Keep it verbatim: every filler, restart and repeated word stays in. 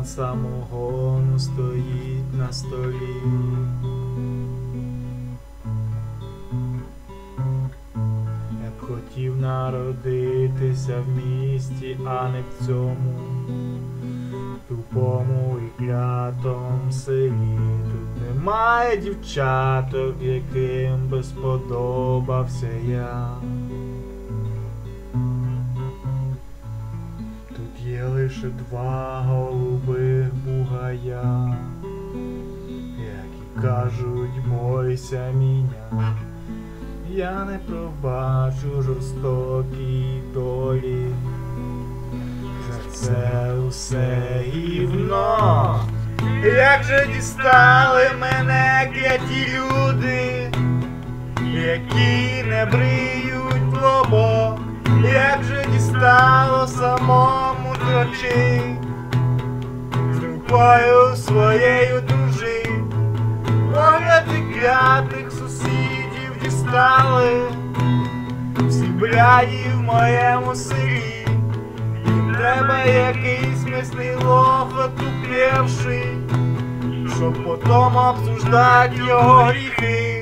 самогону стоїть на столі. Я б хотів народитися в місті, а не в цьому тупому і клятому селі. Тут немає дівчаток, яким би сподобався я. Тут є лише два голубих бугая, які кажуть бойся мене. Я не пробачу жорстокій долі за це усе гівно. Як же дістали мене кляті люди, які не бриють лобок. Як же дістало самому дрочи, з рукою своєю дружи. Погляди клятих сусідів дістали всі бляді в моєму селі. Їм треба якийсь місний лох отупівший, щоб потом обсуждать його гріхи.